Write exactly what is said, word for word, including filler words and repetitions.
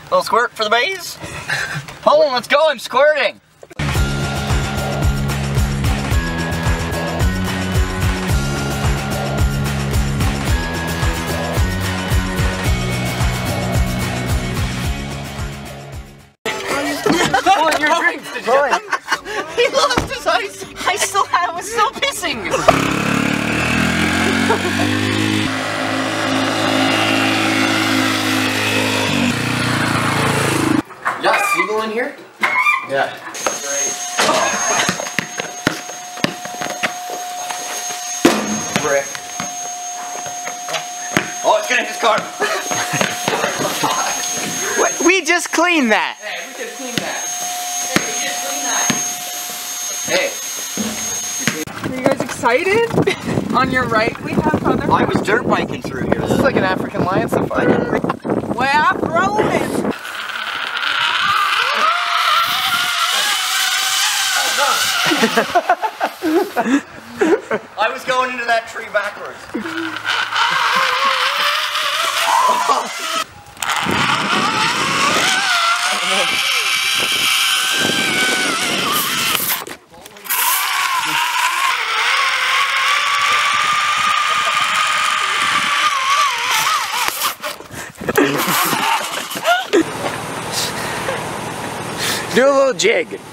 Little squirt for the bays. Hold on, let's go. I'm squirting. Pull in your drinks, did you? He lost his ice. I still had, I was still pissing. You got a seagull in here? Yeah. Great. Brick. Oh, it's getting his car. We just cleaned that. Hey, we could clean that. Hey. Are you guys excited? On your right, we have other. I was dirt biking through here. This is like an African lion safari. Way off road. I was going into that tree backwards. Do a little jig.